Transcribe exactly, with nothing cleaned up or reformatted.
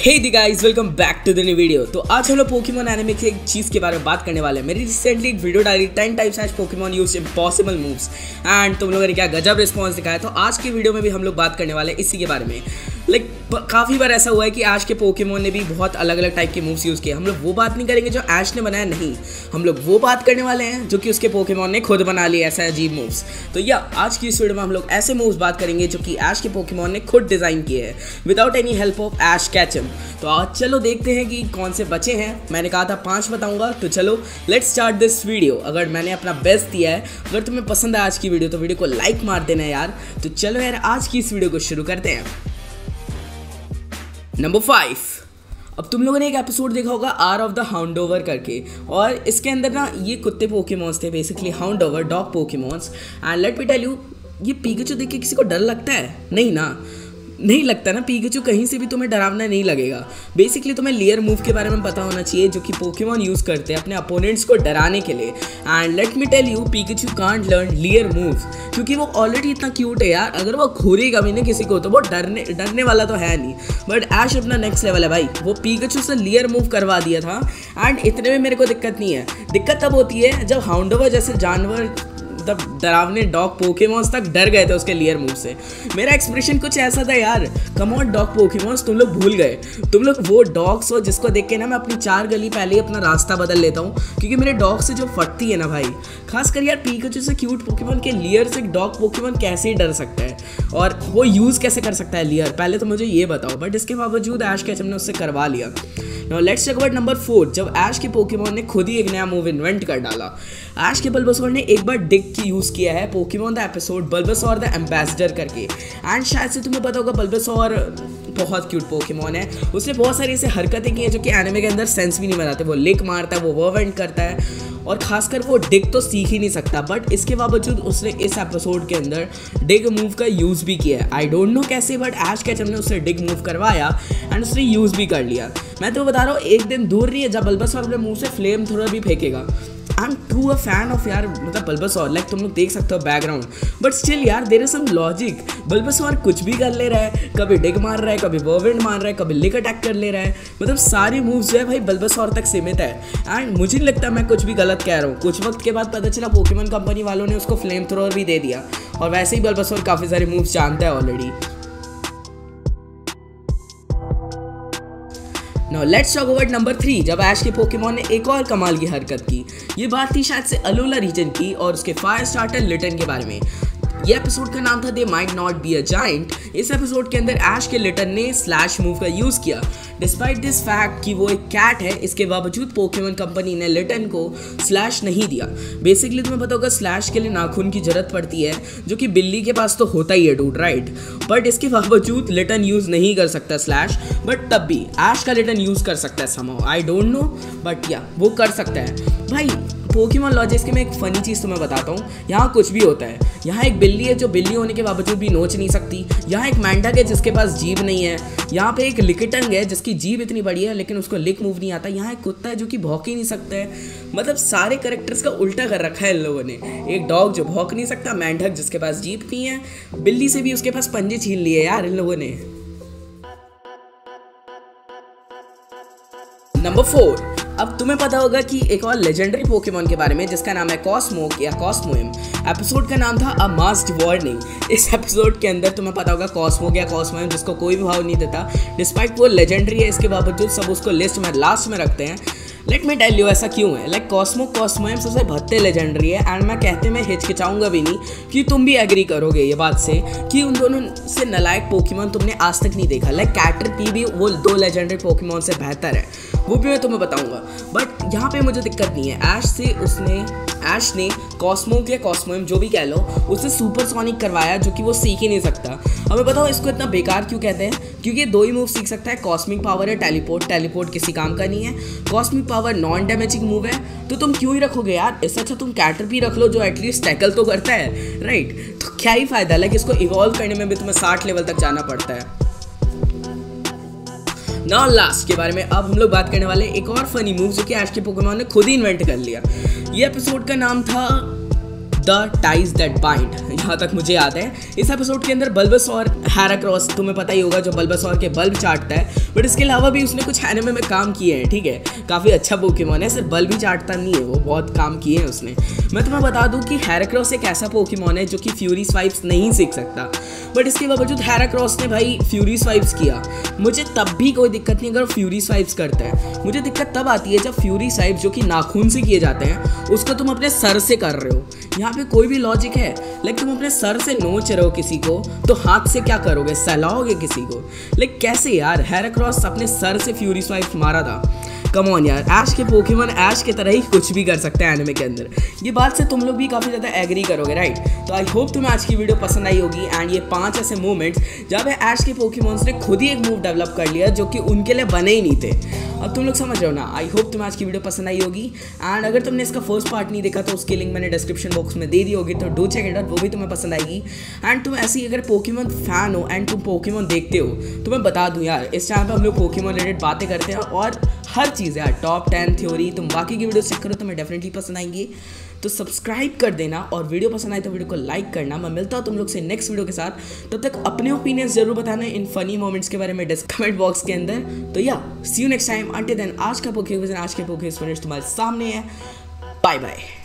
Hey the guys, welcome back to the new video. तो आज हम लोग पोकेमॉन एनिमे की एक चीज़ के बारे में बात करने वाले हैं। मेरी रिसेंटली एक वीडियो डाली ten types has Pokemon used impossible moves and तुम लोगों ने क्या गजब रिस्पॉन्स दिखाया। तो आज की वीडियो में भी हम लोग बात करने वाले हैं इसी के बारे में। लाइक like, काफ़ी बार ऐसा हुआ है कि ऐश के पोकेमॉन ने भी बहुत अलग अलग टाइप के मूव्स यूज़ किए। हम लोग वो बात नहीं करेंगे जो ऐश ने बनाया, नहीं, हम लोग वो बात करने वाले हैं जो कि उसके पोकेमॉन ने खुद बना लिए ऐसा अजीब मूव्स। तो या आज की इस वीडियो में हम लोग ऐसे मूव्स बात करेंगे जो कि ऐश के पोकेमॉन ने खुद डिज़ाइन किए हैं without any help of Ash Ketchum. तो आज चलो देखते हैं कि कौन से बचे हैं। मैंने कहा था पाँच बताऊंगा, तो चलो लेट्स स्टार्ट दिस वीडियो। अगर मैंने अपना बेस्ट दिया है, अगर तुम्हें पसंद है आज की वीडियो तो वीडियो को लाइक मार देना यार। तो चलो यार आज की इस वीडियो को शुरू करते हैं। नंबर फाइव, अब तुम लोगों ने एक एपिसोड देखा होगा आर ऑफ द हाउंडोवर करके, और इसके अंदर ना ये कुत्ते पोकेमॉन्स थे, basically Houndour dog Pokemons. And let me tell you, ये पिकाचू देख के किसी को डर लगता है? नहीं ना, नहीं लगता ना। पिकाचू कहीं से भी तुम्हें डरावना नहीं लगेगा। बेसिकली तुम्हें लेयर मूव के बारे में पता होना चाहिए जो कि पोकेमॉन यूज़ करते हैं अपने अपोनेंट्स को डराने के लिए। And let me tell you, Pikachu can't learn leer moves क्योंकि वो ऑलरेडी इतना क्यूट है यार। अगर वो घूरेगा भी नहीं किसी को तो वो डरने डरने वाला तो है नहीं। बट ऐश अपना नेक्स्ट लेवल है भाई, वो पिकाचू से लेयर मूव करवा दिया था। एंड इतने में मेरे को दिक्कत नहीं है। दिक्कत तब होती है जब हाउंडोवर जैसे जानवर, तब डरावने डॉग पोकेमॉन्स तक डर गए थे उसके लेयर मूव से। मेरा एक्सप्रेशन कुछ ऐसा था यार, कम ऑन डॉग पोकेमॉन्स, तुम लोग भूल गए। तुम लोग वो डॉग्स हो जिसको देख के ना मैं अपनी चार गली पहले ही अपना रास्ता बदल लेता हूँ, क्योंकि मेरे डॉग से जो फटती है ना भाई, खासकर यार पिकाचू से क्यूट पोकेमॉन के लेयर से डॉग पोकेमॉन कैसे ही डर सकता है और वो यूज़ कैसे कर सकता है लेयर, पहले तो मुझे ये बताओ। बट इसके बावजूद ऐश कैचम ने उससे करवा लिया। Now let's talk about number four, जब ऐश के पोकेमॉन ने खुद ही एक नया मूव इन्वेंट कर डाला। ऐश के बल्बासोर ने एक बार डिग की यूज़ किया है Pokemon the episode Bulbasaur the ambassador करके। एंड शायद से तुम्हें पता होगा बल्बासोर बहुत क्यूट पोकेमॉन है। उसने बहुत सारी ऐसे हरकतें की हैं जो कि एनिमे के अंदर सेंस भी नहीं बनाते। वो लिक मारता है, वो वर्वेंट करता है, और खासकर वो डिग तो सीख ही नहीं सकता। बट इसके बावजूद उसने इस एपिसोड के अंदर डिग मूव का यूज़ भी किया है। आई डोंट नो कैसे, बट ऐश कैचम ने उससे डिग मूव करवाया एंड उसने यूज़ भी कर लिया। मैं तो बता रहा हूँ, एक दिन दूर नहीं है जब बल्बासोर अपने मुंह से फ्लेम थोड़ा भी फेंकेगा। I am true a fan of यार, मतलब बल्बासोर, लाइक तुम लोग देख सकते हो बैकग्राउंड, बट स्टिल यार there is some logic. Bulbasaur कुछ भी कर ले रहा है, कभी डिग मार रहा है, कभी वर्वेंट मार रहा है, कभी लिक अटैक कर ले रहा है। मतलब सारे मूव्स जो है भाई बल्बासोर तक सीमित है। एंड मुझे नहीं लगता मैं कुछ भी गलत कह रहा हूँ। कुछ वक्त के बाद पता चला पोकेमॉन कंपनी वालों ने उसको फ्लेम थ्रोअर भी दे दिया, और वैसे ही बल्बासोर काफ़ी सारे मूव्स जानता है already. Now let's talk about number three, जब ऐश के पोकेमॉन ने एक और कमाल की हरकत की। ये बात थी शायद से अलोला रीजन की और उसके फायर स्टार्टर लिटन के बारे में। ये एपिसोड का नाम था they might not be a giant. इस एपिसोड के अंदर ऐश के लिटन ने स्लैश मूव का यूज़ किया। डिस्पाइट दिस फैक्ट कि वो एक कैट है, इसके बावजूद पोकेमॉन कंपनी ने लिटन को स्लैश नहीं दिया। बेसिकली तुम्हें पता होगा स्लैश के लिए नाखून की जरूरत पड़ती है, जो कि बिल्ली के पास तो होता ही है डूड, राइट। बट इसके बावजूद लिटन यूज़ नहीं कर सकता स्लैश, बट तब भी ऐश का लिटन यूज़ कर सकता है somehow. I don't know, but या वो कर सकता है भाई। पोकेमॉन लॉजिक्स की मैं एक फ़नी चीज़ तुम्हें बताता हूँ। यहाँ कुछ भी होता है। यहाँ एक बिल्ली है जो बिल्ली होने के बावजूद भी नोच नहीं सकती। यहाँ एक मेंढक है जिसके पास जीभ नहीं है। यहाँ पे एक लिकटंग है जिसकी जीभ इतनी बड़ी है लेकिन उसको लिक मूव नहीं आता। यहाँ एक कुत्ता है जो कि भौंक ही नहीं सकता है। मतलब सारे कैरेक्टर्स का उल्टा कर रखा है इन लोगों ने। एक डॉग जो भौंक नहीं सकता, मेंढक जिसके पास जीभ नहीं है, बिल्ली से भी उसके पास पंजे छीन लिए यार इन लोगों ने। नंबर फोर, अब तुम्हें पता होगा कि एक और लेजेंडरी पोकेमॉन के बारे में जिसका नाम है कॉस्मोक या कॉस्मोएम। एपिसोड का नाम था अ मास्क्ड वार्निंग। इस एपिसोड के अंदर तुम्हें पता होगा कॉस्मोक या कॉस्मोएम जिसको कोई भी भाव नहीं देता, डिस्पाइट वो लेजेंडरी है, इसके बावजूद सब उसको लिस्ट में लास्ट में रखते हैं। लेट मी टेल यू ऐसा क्यों है। लाइक कॉस्मोक कॉस्मोएम सबसे भत्ते लेजेंडरी है। एंड मैं कहते मैं हिचकिचाऊंगा भी नहीं कि तुम भी एग्री करोगे ये बात से कि उन दोनों से नालायक पोकेमॉन तुमने आज तक नहीं देखा। लाइक कैटरपी भी वो दो लेजेंडरी पोकेमॉन से बेहतर है, वो भी मैं तुम्हें बताऊंगा। बट यहाँ पे मुझे दिक्कत नहीं है। ऐश से उसने ऐश ने कॉस्मोक या कॉस्मोएम जो भी कह लो उसे सुपरसोनिक करवाया, जो कि वो सीख ही नहीं सकता। हमें बताओ इसको इतना बेकार क्यों कहते हैं? क्योंकि दो ही मूव सीख सकता है, कॉस्मिक पावर है टेलीपोर्ट। टेलीपोर्ट किसी काम का नहीं है। Cosmic power non damaging move है, तो तुम क्यों ही रखोगे यार? इससे अच्छा तुम कैटरपी रख लो जो एटलीस्ट टैकल तो करता है, राइट। तो क्या ही फायदा, लाइक इसको इवॉल्व करने में भी तुम्हें साठ लेवल तक जाना पड़ता है। नाउ लास्ट के बारे में अब हम लोग बात करने वाले एक और फनी मूव जो कि ऐश के पोकेमॉन ने खुद ही इन्वेंट कर लिया। ये एपिसोड का नाम था द टाइज दैट बाइंड। जहाँ तक मुझे याद है। इस एपिसोड के अंदर बल्बासोर हेराक्रोस, तुम्हें पता ही होगा, जो बल्बासोर के बल्ब चाटता है, बट इसके अलावा भी उसने कुछ एनिमे में काम किए हैं, ठीक है। काफ़ी अच्छा पोकेमॉन है, सिर्फ बल्ब ही चाटता नहीं है, वो बहुत काम किए हैं उसने। मैं तुम्हें बता दूं कि हेराक्रोस एक ऐसा पोकेमॉन है जो कि फ्यूरी स्वाइप्स नहीं सीख सकता, बट इसके बावजूद हेराक्रोस ने भाई फ्यूरी स्वाइप्स किया। मुझे तब भी कोई दिक्कत नहीं अगर फ्यूरी स्वाइप्स करता है, मुझे दिक्कत तब आती है जब फ्यूरी स्वाइप जो कि नाखून से किए जाते हैं उसको तुम अपने सर से कर रहे हो। यहाँ पे कोई भी लॉजिक है? लाइक तुम अपने सर से नोच रहे हो किसी को, तो हाथ से क्या करोगे? सहलाओगे किसी को? लाइक कैसे यार? हेराक्रोस अपने सर से फ्यूरी स्वाइप मारा था। कम ऑन यार, ऐश के पोकेमॉन ऐश की तरह ही कुछ भी कर सकते हैं एनिमे के अंदर। ये बात से तुम लोग भी काफ़ी ज़्यादा एग्री करोगे, राइट? तो आई होप तुम्हें आज की वीडियो पसंद आई होगी। एंड ये पांच ऐसे मोमेंट्स जहाँ पे ऐश के पोकेमॉन्स ने खुद ही एक मूव डेवलप कर लिया जो कि उनके लिए बने ही नहीं थे। अब तुम लोग समझ रहे हो ना? आई होप तुम्हें आज की वीडियो पसंद आई होगी। एंड अगर तुमने इसका फर्स्ट पार्ट नहीं देखा तो उसकी लिंक मैंने डिस्क्रिप्शन बॉक्स में दे दी होगी, तो डू चेक इट आउट, वो भी तुम्हें पसंद आएगी। एंड तुम ऐसी अगर पोकेमॉन फैन हो एंड तुम पोकेमॉन देखते हो तो मैं बता दूं यार, इस चैनल पर हम लोग पोकेमॉन रिलेटेड बातें करते हैं और हर चीज़ यार, टॉप टेन थ्योरी, तुम बाकी की वीडियो चेक करो तो मैं डेफिनेटली पसंद आएंगी। तो सब्सक्राइब कर देना और वीडियो पसंद आए तो वीडियो को लाइक करना। मैं मिलता हूँ तुम लोग से नेक्स्ट वीडियो के साथ, तब तक अपने ओपिनियंस जरूर बताना इन फनी मोमेंट्स के बारे में कमेंट बॉक्स के अंदर। तो या see you next time, until then आज का पोके आज के पोके तुम्हारे सामने है। Bye bye.